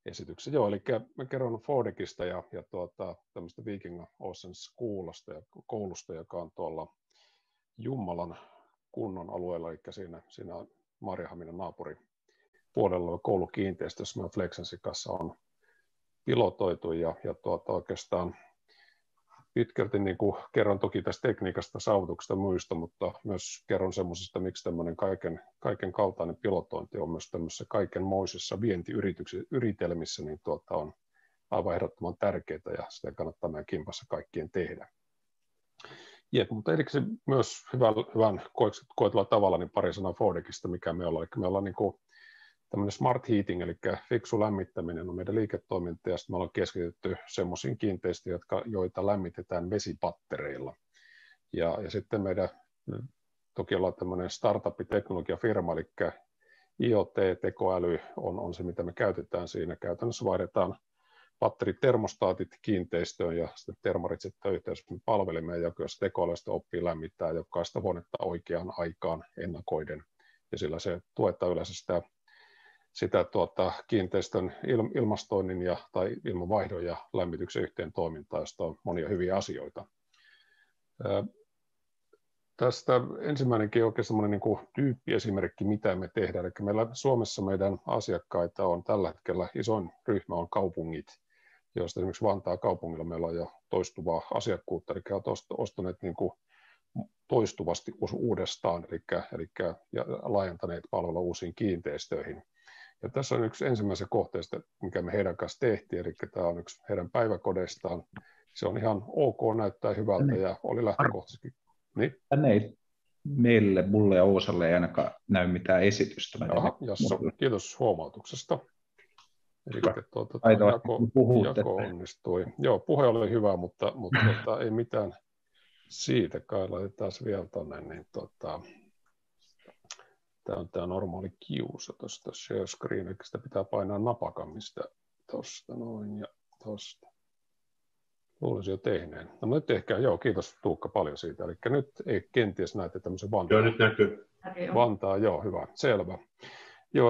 esityksen. Joo, eli mä kerron Fordekista ja tämmöistä Viking Ocean koulusta, joka on tuolla Jummalan kunnon alueella, eli siinä Maarianhaminan naapuripuolella oleva koulukiinteistö, jossa me Flexensin kanssa on pilotoitu ja oikeastaan pitkälti niin kuin kerron toki tästä tekniikasta, saavutuksesta muista, mutta myös kerron semmoisesta, miksi tämmöinen kaiken kaltainen pilotointi on myös tämmöisissä kaikenmoisissa vientiyritelmissä, niin on aivan ehdottoman tärkeää ja sitä kannattaa meidän kimpassa kaikkien tehdä. Mutta erikseen myös hyvän koetulla tavalla niin pari sanaa Fordekista, mikä me ollaan. Eli me ollaan niin kuin tämmöinen smart heating, eli fiksu lämmittäminen on meidän liiketoiminta, ja sitten me ollaan keskitytty semmoisiin kiinteistöihin, joita lämmitetään vesipattereilla. Ja sitten meidän, toki ollaan tämmöinen startup-teknologiafirma, eli IoT-tekoäly on se, mitä me käytetään siinä. Käytännössä vaihdetaan patteritermostaatit kiinteistöön, ja sitten termarit sitten yhteydessä palvelimeen, joka jos tekoälystä oppii lämmittää jokaista huonetta oikeaan aikaan ennakoiden, ja sillä se tuetaan yleensä sitä kiinteistön ilmastoinnin tai ilmanvaihdon ja lämmityksen yhteen toimintaa, josta on monia hyviä asioita. Tästä ensimmäinenkin oikein semmoinen niin kuin tyyppiesimerkki, mitä me tehdään. Eli meillä Suomessa meidän asiakkaita on tällä hetkellä isoin ryhmä on kaupungit, joista esimerkiksi Vantaan kaupungilla meillä on jo toistuvaa asiakkuutta, eli ovat ostaneet niin kuin toistuvasti uudestaan, eli laajentaneet palvelua uusiin kiinteistöihin. Ja tässä on yksi ensimmäisen kohteesta, mikä me heidän kanssa tehtiin, eli tämä on yksi heidän päiväkodeistaan. Se on ihan ok, näyttää hyvältä ja oli lähtökohtaisesti. Niin? Tänne ei mulle ja Ousalle ei ainakaan näy mitään esitystä. Kiitos huomautuksesta. Eli jako onnistui. Joo, puhe oli hyvä, mutta ei mitään siitä. Kai laitetaan vielä tuonne. Niin tämä on tämä normaali kiusa tuosta share screen, eli sitä pitää painaa napakamista tuosta noin ja tuosta. Luulisin jo tehneen. No nyt ehkä, kiitos Tuukka paljon siitä. Eli nyt ei kenties näette tämmöisen Vantaan. Joo, nyt näkyy. Vantaa, hyvä, selvä. Joo,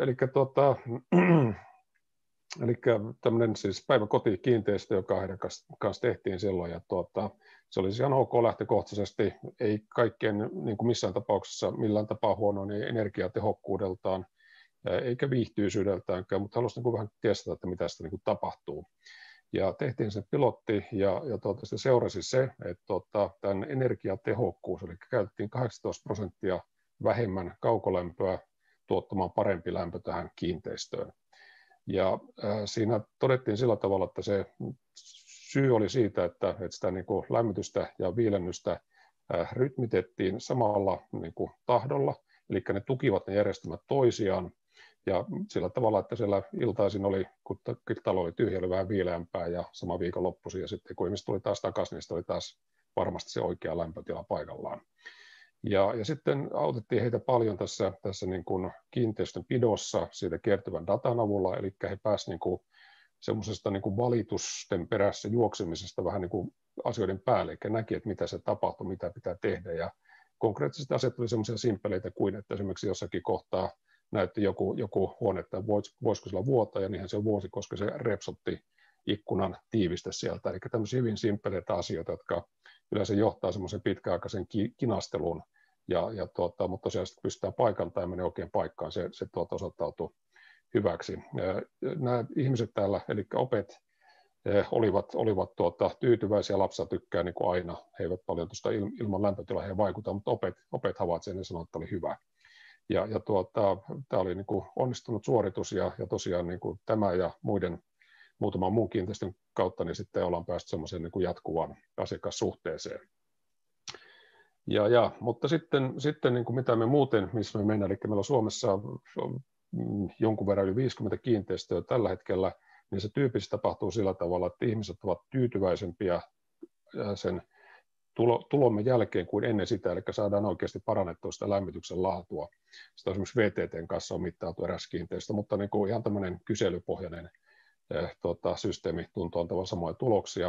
eli tämmöinen siis päiväkotikiinteistö, joka heidän kanssa tehtiin silloin, ja se oli ihan ok lähtökohtaisesti, ei kaikkeen niin kuin missään tapauksessa millään tapaa huono niin energiatehokkuudeltaan, eikä viihtyisyydeltäänkään, mutta halusin niin vähän testata, että mitä sitä niin kuin tapahtuu. Ja tehtiin se pilotti, ja se seurasi se, että tämän energiatehokkuus, eli käytettiin 18% vähemmän kaukolämpöä tuottamaan parempi lämpö tähän kiinteistöön. Ja siinä todettiin sillä tavalla, että se syy oli siitä, että sitä niin kuin lämmitystä ja viilennystä rytmitettiin samalla niin kuin tahdolla, eli ne tukivat ne järjestelmät toisiaan, ja sillä tavalla, että siellä iltaisin oli, kun talo oli tyhjä, oli vähän viileämpää ja sama viikonloppuisin, ja sitten kun ihmiset tuli taas takaisin, niin sitten oli taas varmasti se oikea lämpötila paikallaan. Ja sitten autettiin heitä paljon tässä niin kuin kiinteistön pidossa siitä kertyvän datan avulla, eli he pääsivät niin kuin semmoisesta niin kuin valitusten perässä juoksemisesta vähän niin kuin asioiden päälle, eli näki, että mitä se tapahtuu, mitä pitää tehdä, ja konkreettisesti asiat oli semmoisia simppeleitä kuin, että esimerkiksi jossakin kohtaa näytti joku huone, että voisiko sillä vuotaa, ja niinhän se vuosi, koska se repsotti ikkunan tiivistä sieltä, eli tämmöisiä hyvin simppeleitä asioita, jotka yleensä johtaa semmoisen pitkäaikaisen kinasteluun, mutta tosiaan sitten pystytään paikantamaan ja menee oikein paikkaan, se osoittautui hyväksi. Nämä ihmiset täällä, eli opet, olivat tyytyväisiä, lapsia tykkää niin kuin aina, he eivät paljon tuosta ilman lämpötilaa he vaikuta, mutta opet havaitsevat ja sanoivat, että oli hyvä. Tämä oli niin kuin onnistunut suoritus, ja tosiaan niin kuin tämä ja muutaman muun kiinteistön kautta niin sitten ollaan päästy semmoiseen niin kuin jatkuvaan asiakassuhteeseen. Mutta sitten niin kuin mitä me muuten, missä me mennään, eli meillä on Suomessa jonkun verran yli 50 kiinteistöä tällä hetkellä, niin se tyypillisesti tapahtuu sillä tavalla, että ihmiset ovat tyytyväisempiä sen tulomme jälkeen kuin ennen sitä, eli saadaan oikeasti parannettua sitä lämmityksen laatua. Sitä esimerkiksi VTT:n kanssa on mittailtu eräs kiinteistö, mutta niin kuin ihan tämmöinen kyselypohjainen systeemi tuntuu antavan samoja tuloksia.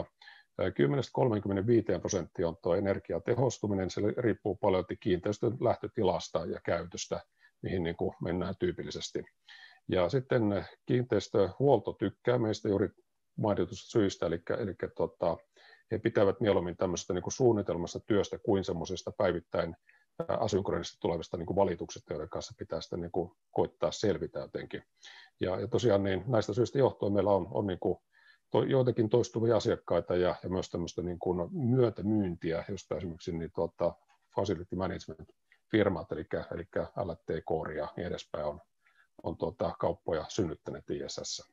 10–35% on tuo energiatehostuminen, se riippuu paljon kiinteistön lähtötilasta ja käytöstä, mihin niin kuin mennään tyypillisesti. Ja sitten kiinteistöhuolto tykkää meistä juuri mainitusta syistä, eli he pitävät mieluummin tämmöisestä niin kuin suunnitelmasta työstä kuin semmoisesta päivittäin asuinkodista tulevista niin kuin valituksista, joiden kanssa pitää sitten niin kuin koittaa selvitä jotenkin. Ja tosiaan niin näistä syistä johtuen meillä on niin kuin joitakin toistuvia asiakkaita ja myös tämmöistä niin kuin myötämyyntiä, josta esimerkiksi niin facility management firmat, eli LT Core ja niin edespäin on kauppoja synnyttäneet ISS.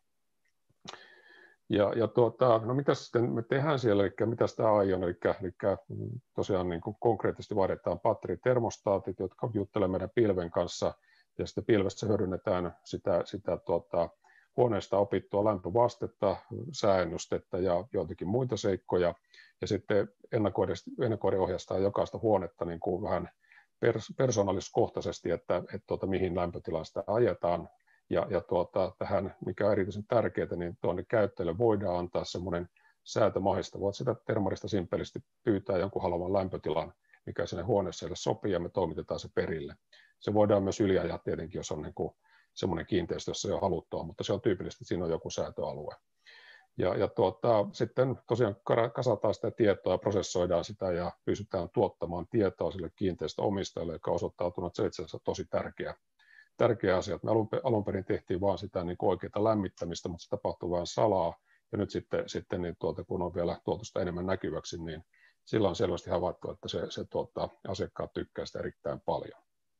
No mitä sitten me tehdään siellä, eli mitä tämä AI on, eli tosiaan niin kuin konkreettisesti vaihdetaan batteritermostaatit, jotka juttelevat meidän pilven kanssa, ja sitten pilvessä hyödynnetään sitä huoneesta opittua lämpövastetta, sääennustetta ja joitakin muita seikkoja, ja sitten ennakoiden ohjastaa jokaista huonetta niin kuin vähän persoonalliskohtaisesti, että mihin lämpötilaan sitä ajetaan. Ja tähän, mikä on erityisen tärkeää, niin tuonne käyttäjälle voidaan antaa semmoinen säätömahista. Voit sitä termarista simpelisti pyytää jonkun haluaman lämpötilan, mikä sinne huoneeseen sopii, ja me toimitetaan se perille. Se voidaan myös yliajaa tietenkin, jos on niin kuin semmoinen kiinteistö, jossa ei ole haluttua, mutta se on tyypillisesti, että siinä on joku säätöalue. Sitten tosiaan kasataan sitä tietoa ja prosessoidaan sitä ja pystytään tuottamaan tietoa sille kiinteistöomistajalle, joka on osoittautunut, että se itse asiassa tosi tärkeä asia. Me alun perin tehtiin vain sitä niin kuin oikeaa lämmittämistä, mutta se tapahtui vain salaa. Ja nyt sitten niin kun on vielä tuotu sitä enemmän näkyväksi, niin sillä on selvästi havaittu, että se asiakkaat tykkää sitä erittäin paljon.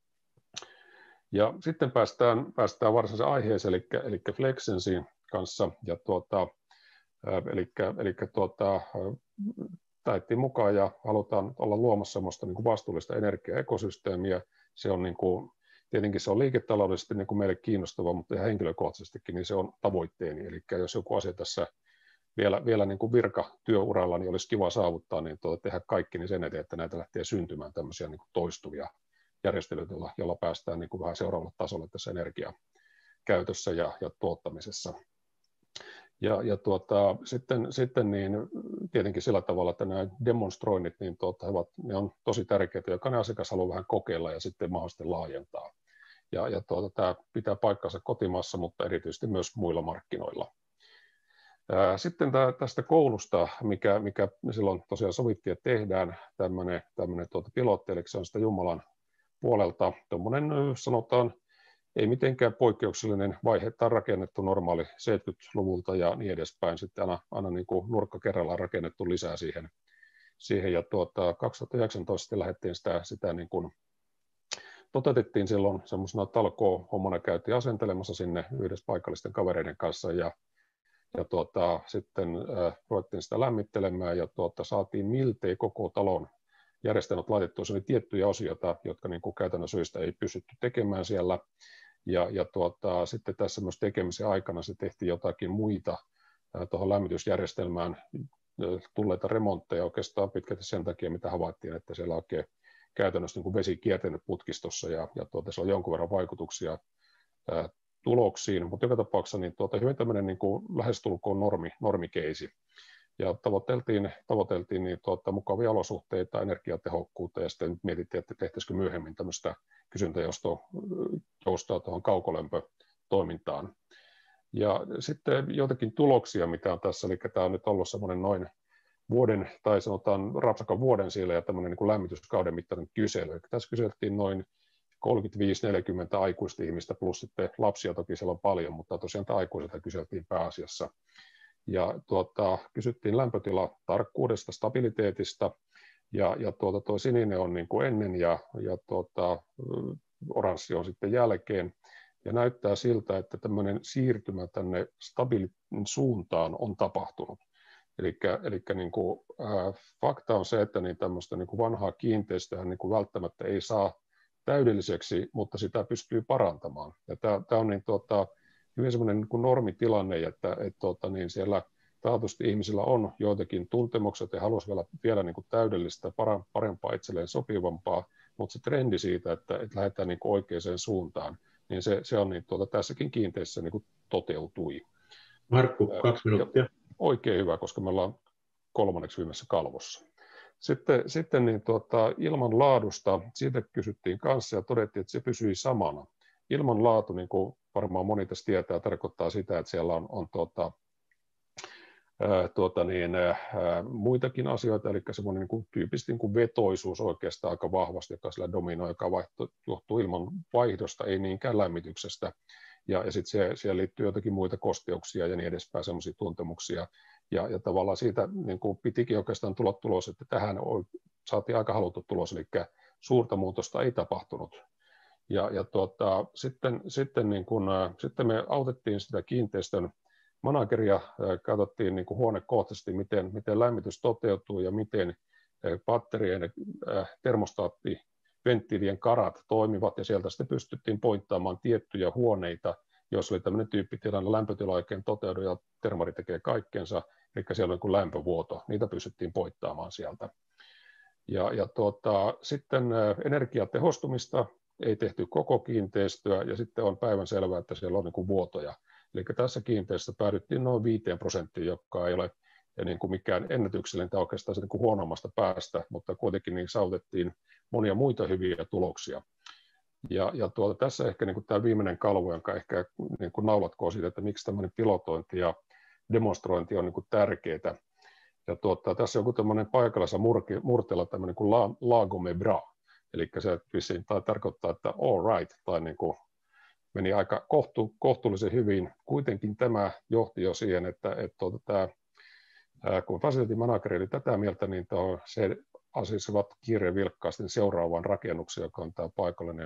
Ja sitten päästään varsinaiseen aiheeseen, eli Flexensin kanssa. Ja taettiin mukaan ja halutaan olla luomassa sellaista niin kuin vastuullista energiaekosysteemiä. Se on niin kuin, tietenkin se on liiketaloudellisesti niin kuin meille kiinnostava, mutta ihan henkilökohtaisestikin niin se on tavoitteeni. Eli jos joku asia tässä vielä niin kuin virkatyöuralla niin olisi kiva saavuttaa, niin tehdä kaikki niin sen eteen, että näitä lähtee syntymään tämmöisiä niin kuin toistuvia järjestelyitä, joilla päästään niin kuin vähän seuraavalle tasolle tässä energiakäytössä ja tuottamisessa. Sitten niin tietenkin sillä tavalla, että nämä demonstroinnit niin ne on tosi tärkeitä, jokainen asiakas haluaa vähän kokeilla ja sitten mahdollisesti laajentaa. Tämä pitää paikkansa kotimaassa, mutta erityisesti myös muilla markkinoilla. Sitten tästä koulusta, mikä silloin tosiaan sovittiin, että tehdään tämmöinen pilotti, eli se on sitä Jumalan puolelta tuommoinen, sanotaan, ei mitenkään poikkeuksellinen vaihe, että on rakennettu normaali 70-luvulta ja niin edespäin. Sitten aina niin kuin nurkka kerrallaan rakennettu lisää siihen. Ja 2019 lähdettiin sitä niin kuin toteutettiin silloin semmoisena talkoo-hommana, käytiin asentelemassa sinne yhdessä paikallisten kavereiden kanssa ja sitten ruvettiin sitä lämmittelemään ja saatiin miltei koko talon järjestelmät laitettua. Se oli tiettyjä osioita, jotka niin kuin käytännön syistä ei pystytty tekemään siellä. Sitten tässä myös tekemisen aikana se tehtiin jotakin muita tuohon lämmitysjärjestelmään tulleita remontteja oikeastaan pitkälti sen takia, mitä havaittiin, että siellä oikein käytännössä niin kuin vesi kiertänyt putkistossa ja se on jonkun verran vaikutuksia tuloksiin, mutta joka tapauksessa niin hyvin tämmöinen niin kuin lähestulkoon normikeisi. Ja tavoiteltiin niin mukavia olosuhteita, energiatehokkuutta ja sitten mietittiin, että tehtäisikö myöhemmin tämmöistä kysyntäjoustoa tuohon kaukolämpötoimintaan. Ja sitten joitakin tuloksia, mitä on tässä, eli tämä on nyt ollut semmoinen noin vuoden tai sanotaan rapsakan vuoden siellä ja tämmöinen niin kuin lämmityskauden mittainen kysely. Eli tässä kyseltiin noin 35-40 aikuista ihmistä plus sitten lapsia toki siellä on paljon, mutta tosiaan aikuisilta kyseltiin pääasiassa. Ja kysyttiin lämpötilatarkkuudesta, stabiliteetista ja tuo sininen on niin kuin ennen ja oranssi on sitten jälkeen. Ja näyttää siltä, että tämmöinen siirtymä tänne stabiilin suuntaan on tapahtunut. Eli niin kuin, fakta on se, että niin tämmöistä niin kuin vanhaa kiinteistöä niin kuin välttämättä ei saa täydelliseksi, mutta sitä pystyy parantamaan. Ja tämä on niin, hyvin semmoinen niin kuin normitilanne, että niin siellä taatusti ihmisillä on joitakin tuntemukset ja haluaisi vielä niin kuin täydellistä, parempaa itselleen sopivampaa, mutta se trendi siitä, että lähdetään niin kuin oikeaan suuntaan, niin se on niin, tässäkin kiinteistössä niin kuin toteutui. Markku, 2 minuuttia. Oikein hyvä, koska me ollaan kolmanneksi viimeisessä kalvossa. Sitten niin ilmanlaadusta, siitä kysyttiin kanssa ja todettiin, että se pysyi samana. Ilmanlaatu niin kuin varmaan moni tässä tietää, tarkoittaa sitä, että siellä on muitakin asioita, eli semmoinen niin kuin tyypisesti niin kuin vetoisuus oikeastaan aika vahvasti, joka sillä dominoi, joka johtuu ilman vaihdosta, ei niinkään lämmityksestä. Ja sitten siellä liittyy jotakin muita kosteuksia ja niin edespäin, semmoisia tuntemuksia. Ja tavallaan siitä niin kuin pitikin oikeastaan tulla tulos, että tähän saatiin aika haluttu tulos, eli suurta muutosta ei tapahtunut. Sitten me autettiin sitä kiinteistön manageria, katsottiin niin kuin huonekohtaisesti, miten lämmitys toteutuu ja miten batterien termostaatti venttiilien karat toimivat, ja sieltä sitten pystyttiin pointtaamaan tiettyjä huoneita, jos oli tämmöinen tyyppitilanne, lämpötila oikein toteudu ja termari tekee kaikkensa, eli siellä on niin lämpövuoto, niitä pystyttiin pointtaamaan sieltä. Sitten energiatehostumista ei tehty koko kiinteistöä, ja sitten on päivänselvää, että siellä on niin kuin vuotoja. Eli tässä kiinteistössä päädyttiin noin 5%, joka ei ole niin kuin mikään ennätyksellinen tai oikeastaan niin kuin huonommasta päästä, mutta kuitenkin niin saavutettiin monia muita hyviä tuloksia. Tässä ehkä niin kuin tämä viimeinen kalvo, jonka ehkä niin kuin naulatko siitä, että miksi tämmöinen pilotointi ja demonstrointi on niin kuin tärkeää. Tässä on joku tämmöinen paikallisessa murteella tämmöinen kuin lago me bra, eli se vissiin tarkoittaa, että all right, tai niin kuin meni aika kohtuullisen hyvin. Kuitenkin tämä johti jo siihen, että kun facility manageri oli tätä mieltä, niin se asisivat kiireen vilkkaasti seuraavaan rakennukseen, joka on tämä paikallinen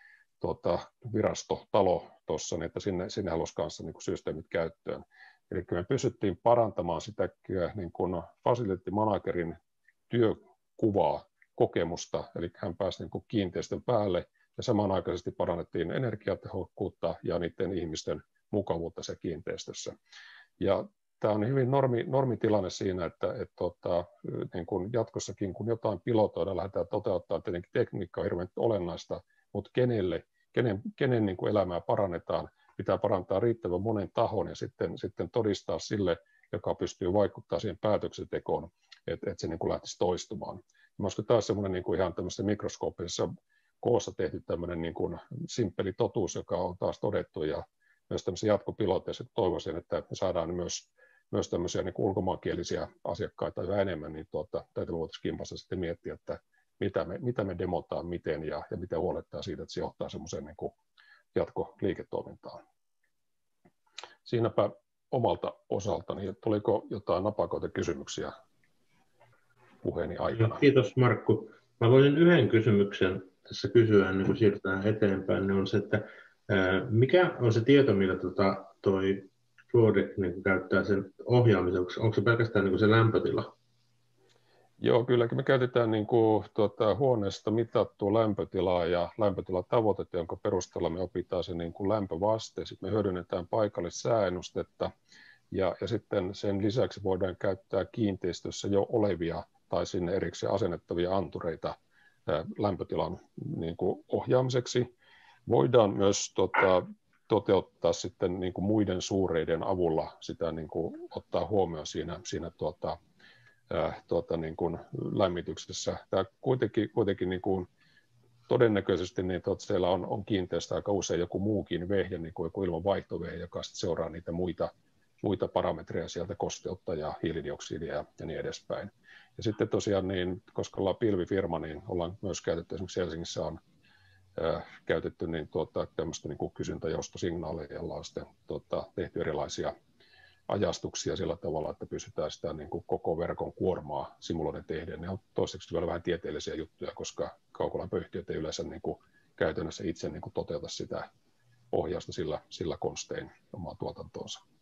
virastotalo tuossa, niin että sinne halusi kanssa niin kuin systeemit käyttöön. Eli me pystyttiin parantamaan sitä niin kuin facility managerin työkuvaa, kokemusta, eli hän pääsi niin kuin kiinteistön päälle, ja samanaikaisesti parannettiin energiatehokkuutta ja niiden ihmisten mukavuutta se kiinteistössä. Ja tämä on hyvin normitilanne siinä, että niin kuin jatkossakin, kun jotain pilotoidaan, lähdetään toteuttaa, tietenkin tekniikka on hirveän olennaista, mutta kenen niin kuin elämää parannetaan, pitää parantaa riittävän monen tahon ja sitten todistaa sille, joka pystyy vaikuttamaan siihen päätöksentekoon, että se niin kuin lähtisi toistumaan. Minusta taas semmoinen niin kuin ihan tämmöisessä mikroskooppisessa koossa tehty tämmöinen niin kuin simppeli totuus, joka on taas todettu, ja myös tämmöisiä jatkopiloteissa toivoisin, että me saadaan myös tämmöisiä niin kuin ulkomaankielisiä asiakkaita yhä enemmän, niin täytyy voitaisiin kimpassa sitten miettiä, että mitä me demotaan, miten ja miten huolehtaa siitä, että se johtaa semmoiseen niin kuin jatkoliiketoimintaan. Siinäpä omalta osaltani. Tuliko jotain napakoita kysymyksiä puheeni aikana? Kiitos Markku. Mä voisin yhden kysymyksen tässä kysyä, ennen kuin siirrytään eteenpäin, niin on se, että mikä on se tieto, millä toi Flodeck niin käyttää sen ohjaamiseksi? Onko se pelkästään niin se lämpötila? Joo, kylläkin me käytetään niin kuin, huoneesta mitattua lämpötilaa ja lämpötilatavoitetta, jonka perusteella me opitaan se niin kuin lämpövaste. Sitten me hyödynnetään paikallissääennustetta ja sitten sen lisäksi voidaan käyttää kiinteistössä jo olevia tai sinne erikseen asennettavia antureita lämpötilan niin kuin ohjaamiseksi. Voidaan myös toteuttaa sitten niin kuin muiden suureiden avulla sitä niin kuin ottaa huomioon siinä niin kuin lämmityksessä. Tämä kuitenkin niin kuin todennäköisesti niin siellä on kiinteistö aika usein joku muukin vehje, niin kuin joku ilmanvaihtovehje, joka seuraa niitä muita parametreja sieltä, kosteutta ja hiilidioksidia ja niin edespäin. Ja sitten tosiaan, niin, koska ollaan pilvifirma, niin ollaan myös käytetty, esimerkiksi Helsingissä on käytetty niin tämmöistä niin kuin kysyntäjoustosignaalia, jolla on sitten tehty erilaisia ajastuksia sillä tavalla, että pystytään sitä niin kuin koko verkon kuormaa simuloiden tehden. Ne on toiseksi vielä vähän tieteellisiä juttuja, koska kaukolämpöyhtiöt ei yleensä niin kuin käytännössä itse niin kuin toteuta sitä ohjausta sillä konstein omaa tuotantoonsa.